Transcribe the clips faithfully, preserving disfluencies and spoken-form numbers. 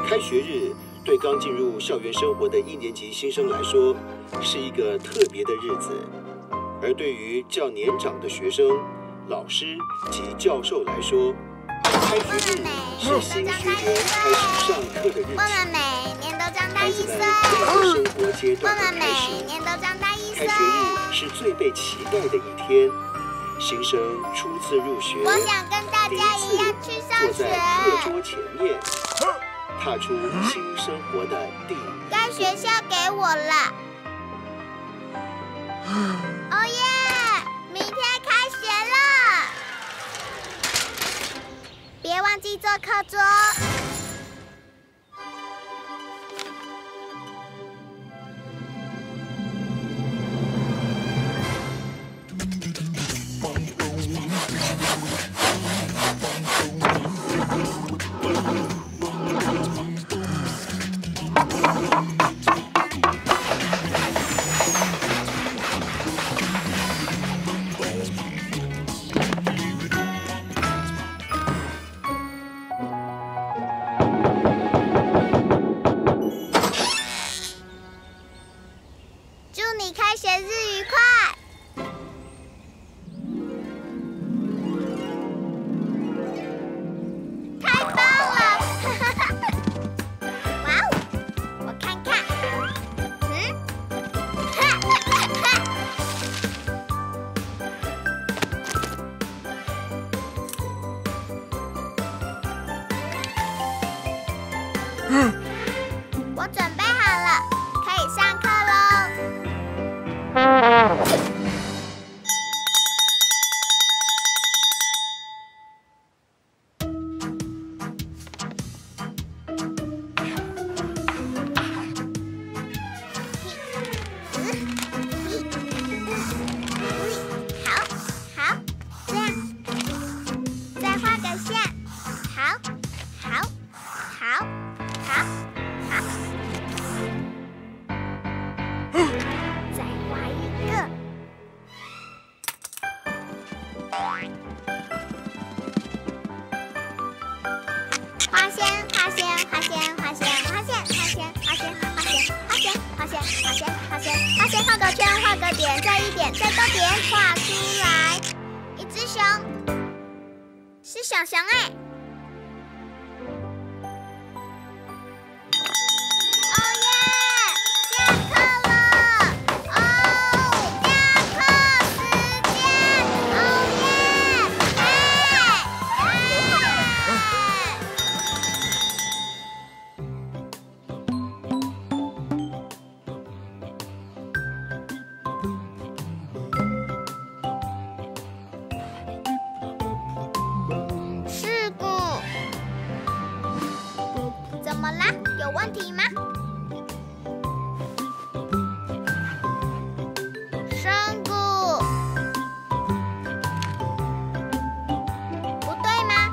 开学日对刚进入校园生活的一年级新生来说，是一个特别的日子；而对于较年长的学生、老师及教授来说，开学日是新学年开始上课的日子。 我们每年都长大一岁。 孩子们生活阶段的开始， 每年都长大一岁。 开学日是最被期待的一天。新生初次入学， 我想跟大家一样去上学。 坐在课桌前面，踏出新生活的第一。 该学校给我了。哦耶！明天开学了，别忘记做课桌。祝你开学日愉快！太棒了！哇哦，我看看，嗯，哈哈哈！嗯，我准备好了，可以上课喽。好，好，这样，再画个线，好，好，好，好，好。再画一个，画线，画线，画线，画线，画线，画线，画线，画线，画线，画线，画线，画线，画线，画个圈，画个点，再一点，再多点，画出来，一只熊，是小熊哎。怎么啦？有问题吗？深谷，不对吗？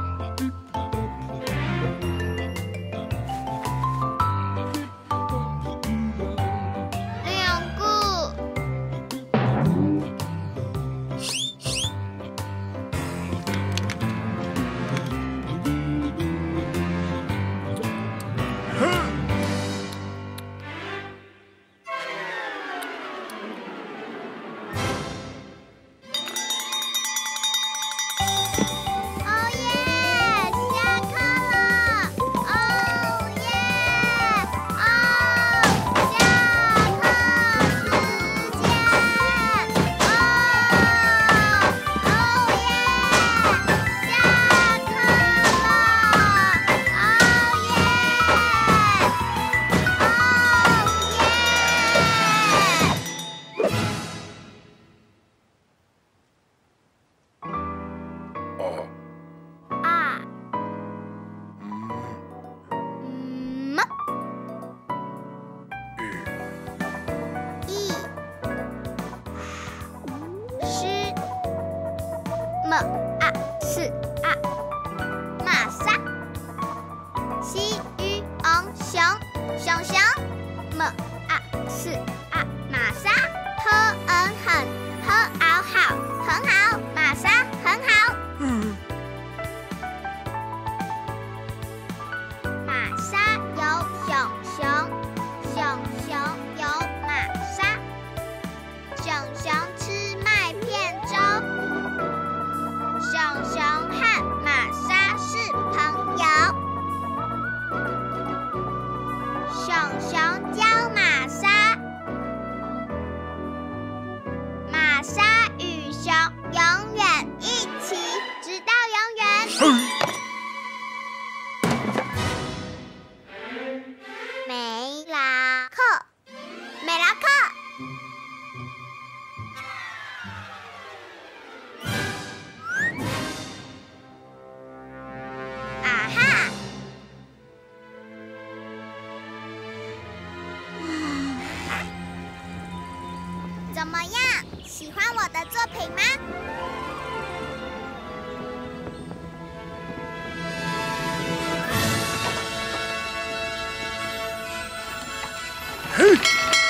两个。么啊是啊，玛莎，西鱼昂熊熊熊，么啊是啊，玛莎，呵嗯很呵嗷好很好，玛莎很好。嗯，玛莎有怎么样？喜欢我的作品吗？ 嘿！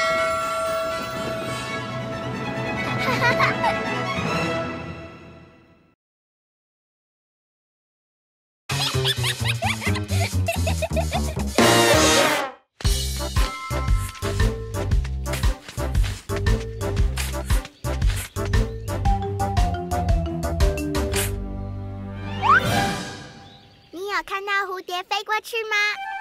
你有看到蝴蝶飞过去吗？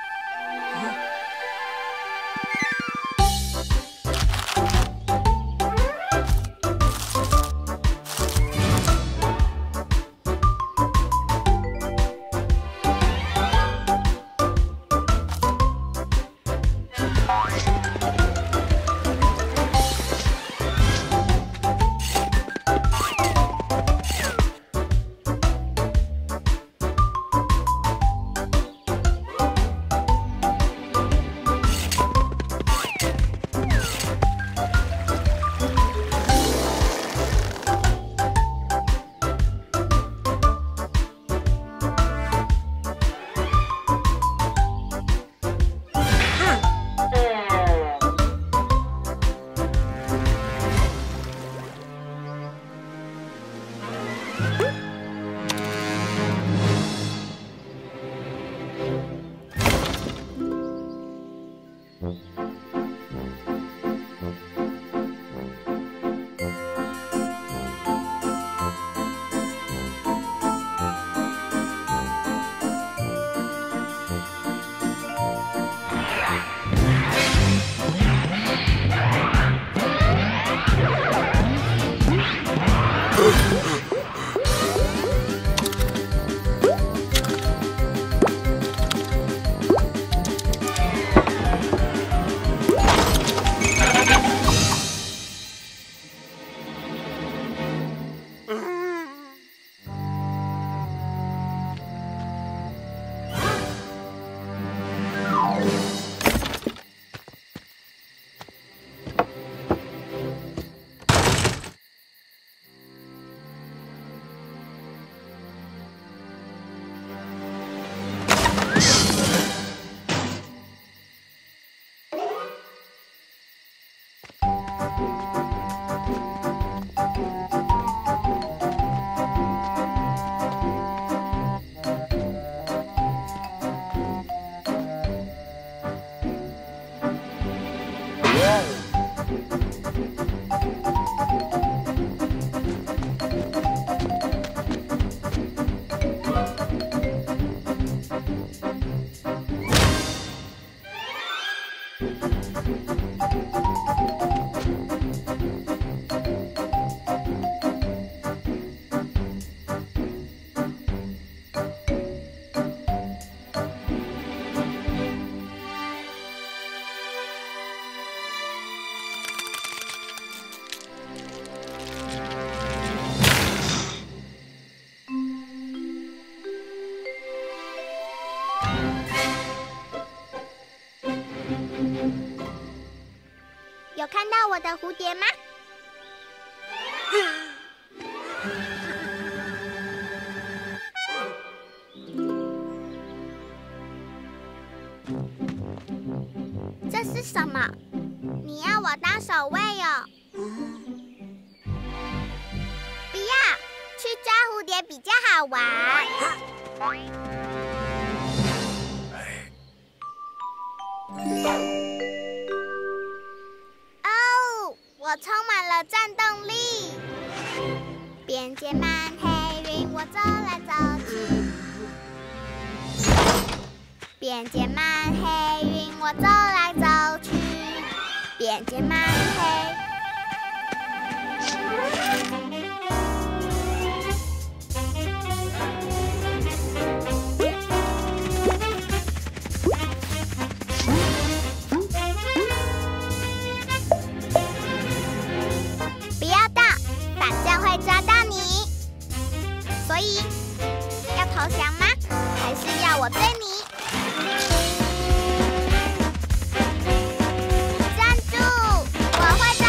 有看到我的蝴蝶吗？这是什么？你要我当守卫哦？不要，去抓蝴蝶比较好玩。哦，我充满了战斗力。边界漫黑云，我走来走去。边界漫黑云，我走来走去。边界漫黑。不要动，反正会抓到你。所以，要投降吗？还是要我追你？站住！我会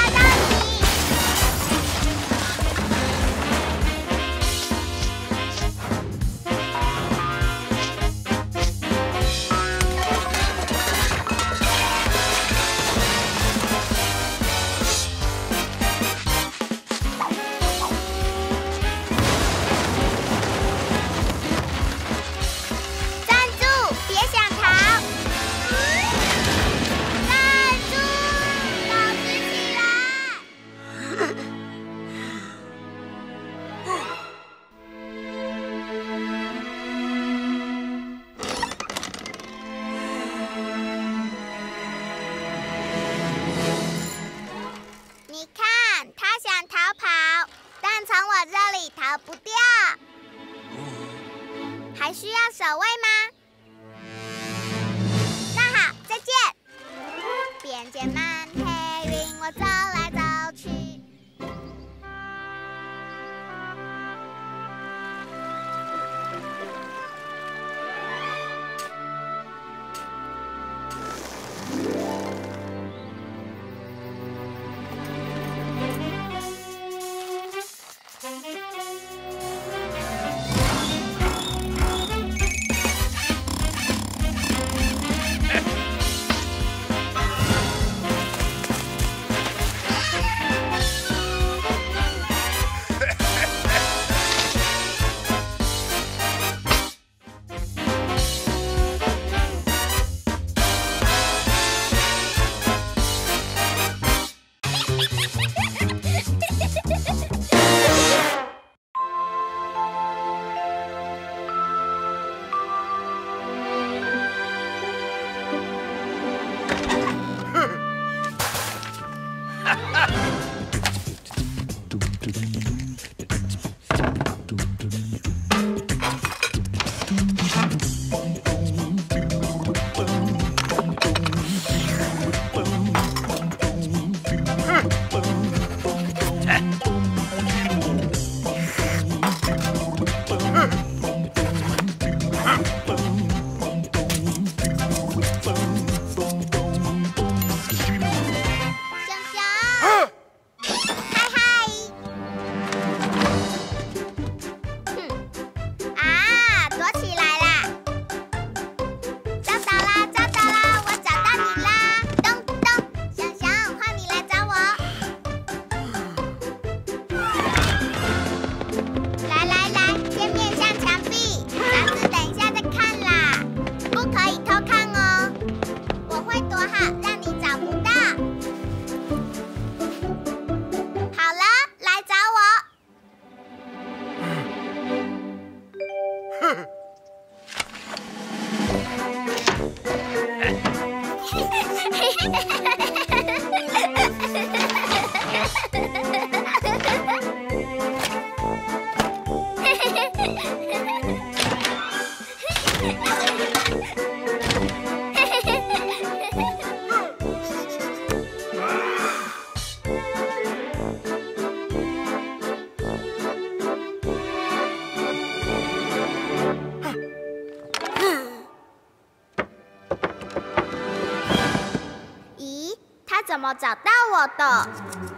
怎么找到我的？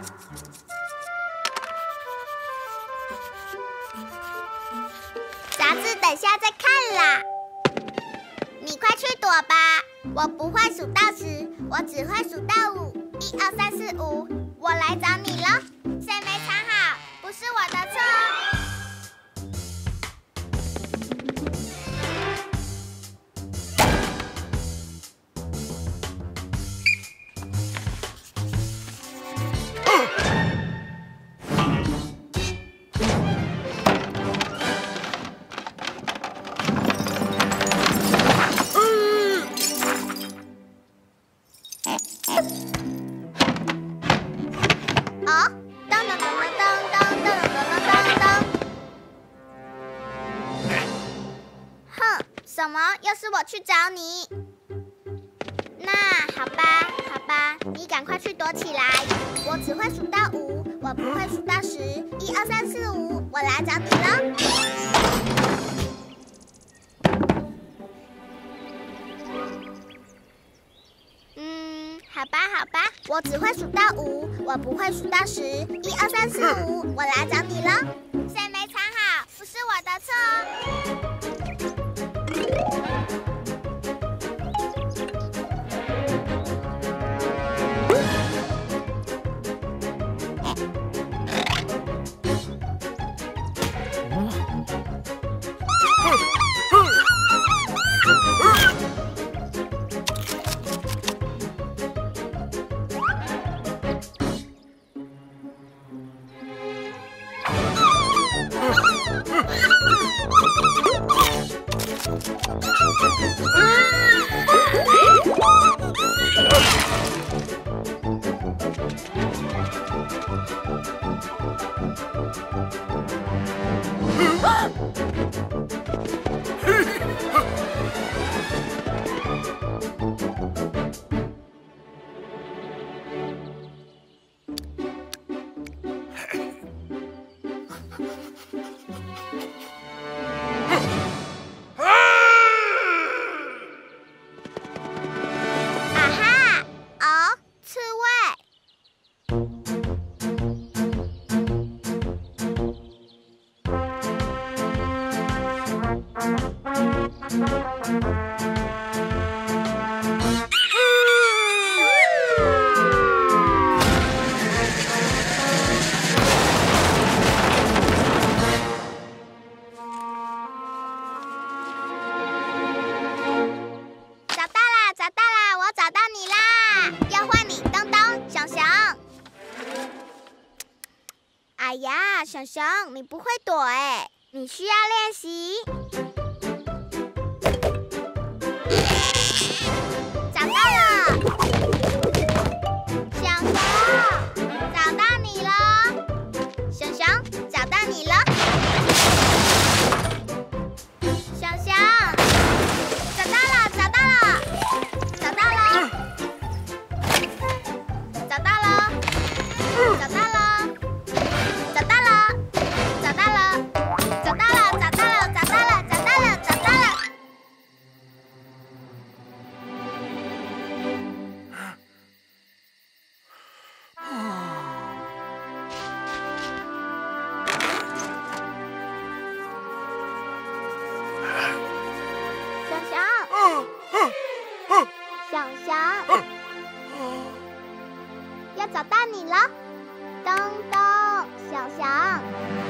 杂志等下再看啦。你快去躲吧，我不会数到十，我只会数到五。一二三四五，我来找你了。谁没藏好？不是我的错哦。什么？又是我去找你？那好吧，好吧，你赶快去躲起来。我只会数到五，我不会数到十。一二三四五，我来找你了。嗯，好吧，好吧，我只会数到五，我不会数到十。一二三四五，我来找你了。谁没藏好？不是我的错哦。哎呀，熊熊，你不会躲哎，你需要练习。找到了，熊熊，找到你了，熊熊，找到你了，熊熊，找到了，找到了，找到了，找到了，找到了。小熊，要找到你了，咚咚，小熊。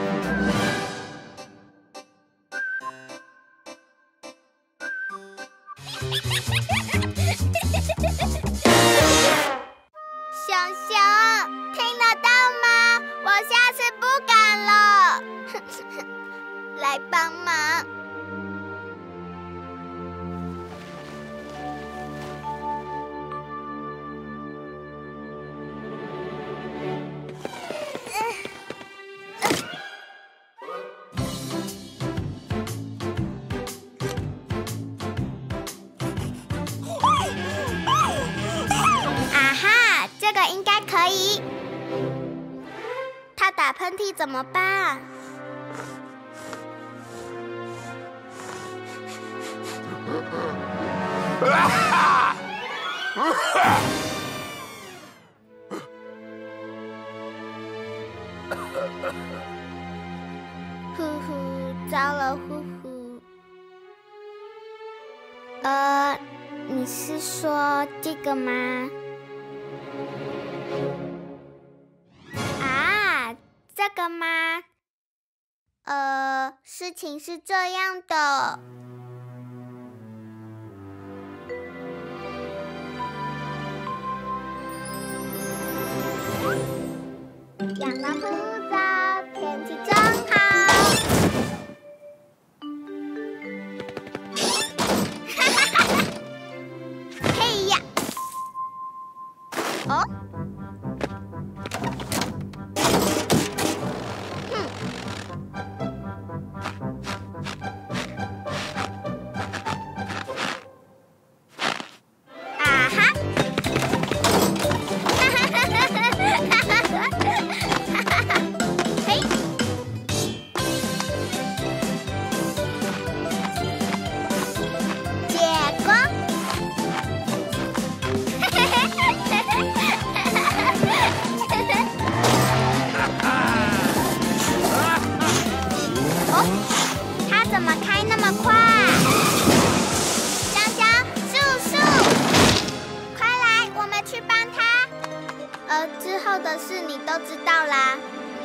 熊熊，听得到吗？我下次不敢了，来帮忙。他打喷嚏怎么办？ 是说这个吗？啊，这个吗？呃，事情是这样的。阳光普照，天气真好。哈哈哈哈！嘿呀！哦。之后的事你都知道啦。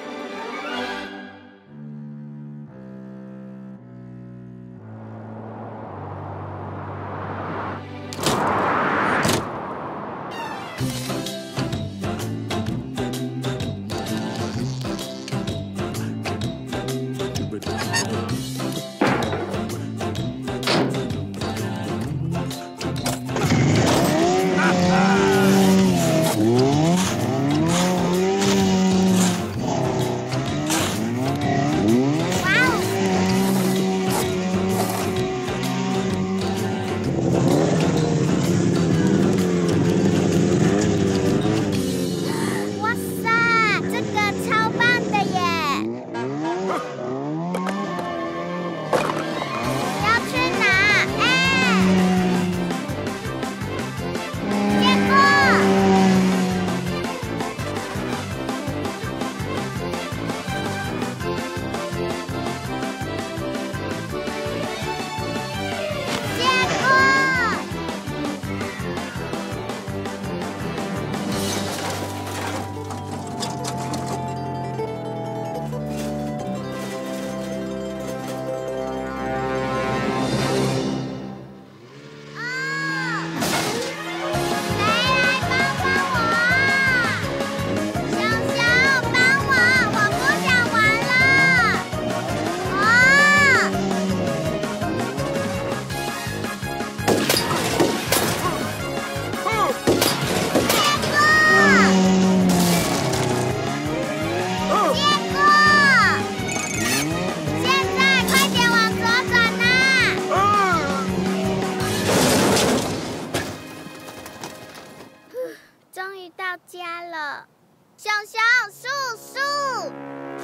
熊熊叔叔，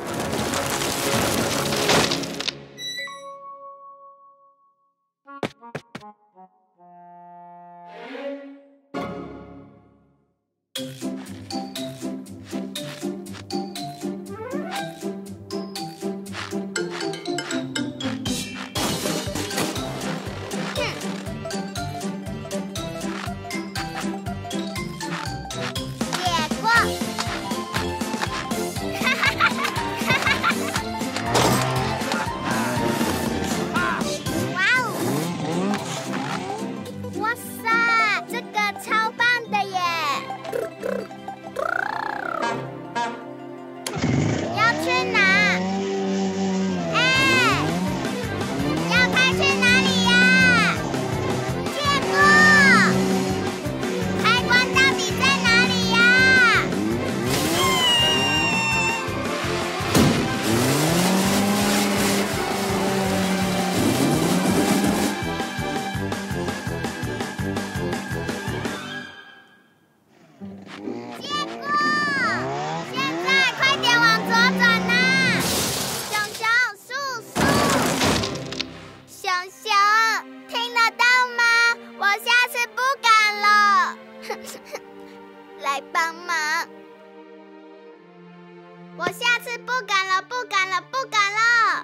来帮忙！我下次不敢了，不敢了，不敢了。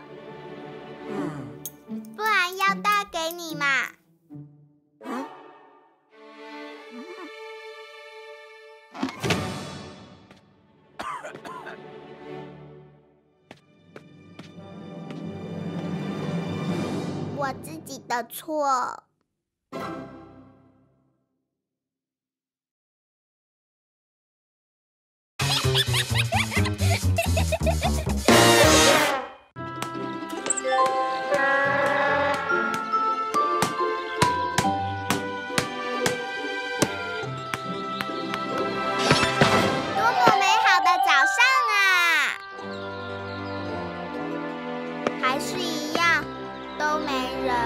不然要带给你嘛。 自己的错。还是一样，都没人，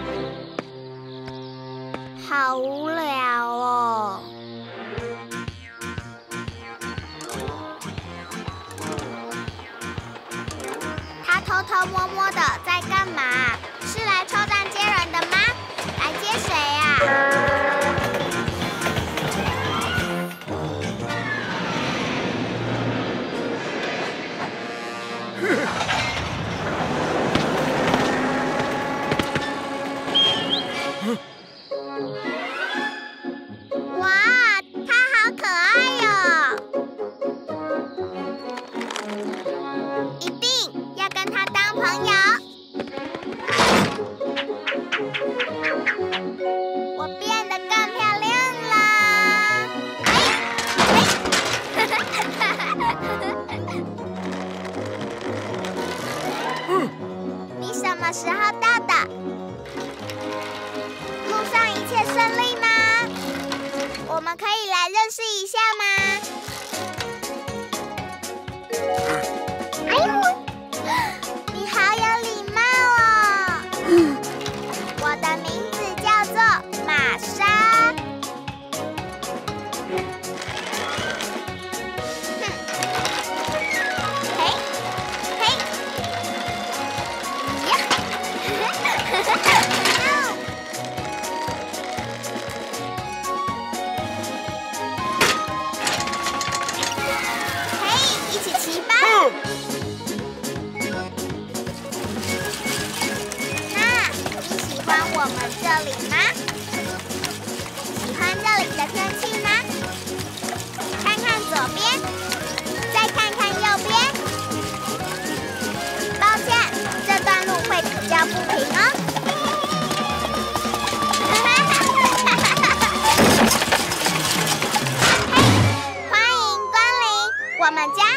好无聊哦。他偷偷摸摸的在干嘛？是来抽站接人的吗？来接谁啊？你什么时候到的？路上一切顺利吗？我们可以来认识一下吗？哎呦，你好有礼貌哦！我的名字叫做玛莎。我们这里吗？喜欢这里的天气吗？看看左边，再看看右边。抱歉，这段路会比较不平哦。嘿，欢迎光临我们家。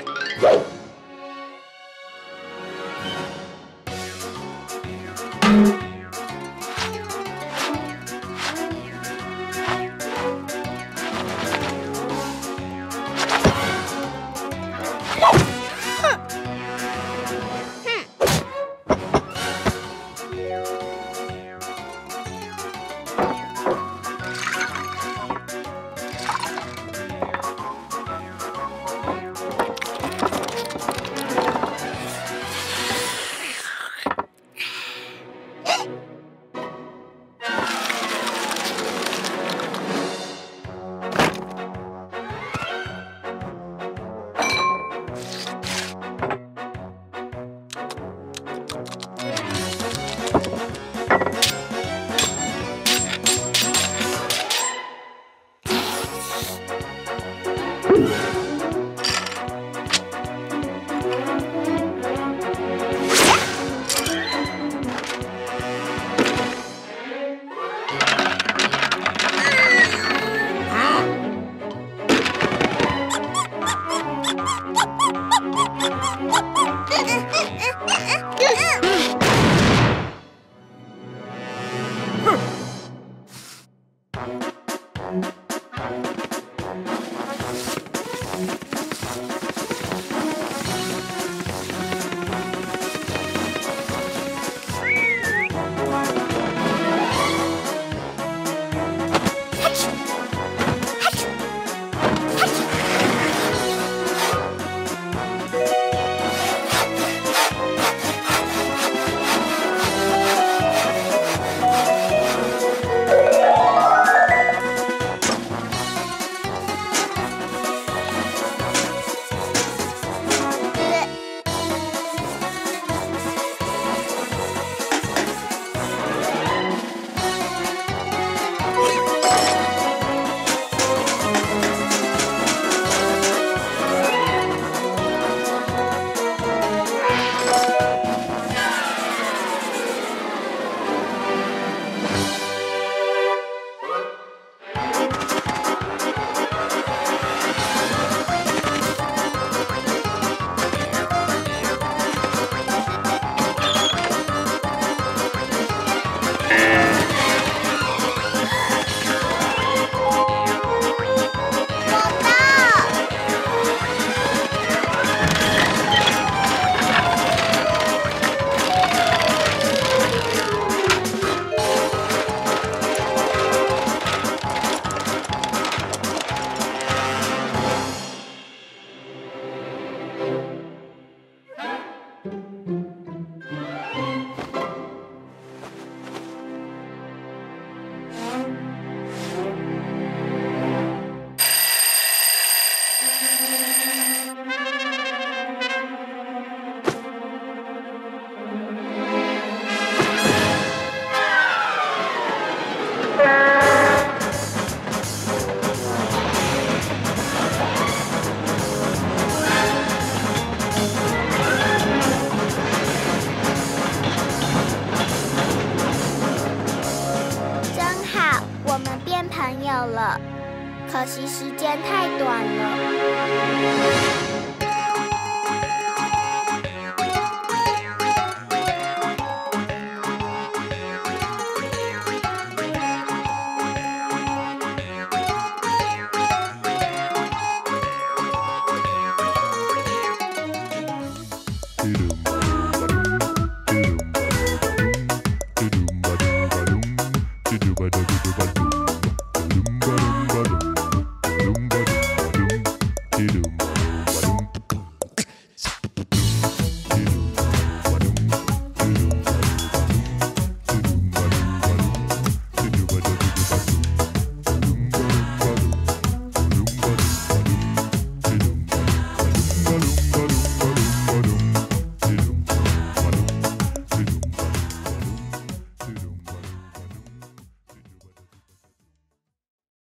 可惜时间太短了。 Ba-dum, ba-dum, ba-dum, ba-dum, ba-dum, ba-dum, ba-dum, ba-dum.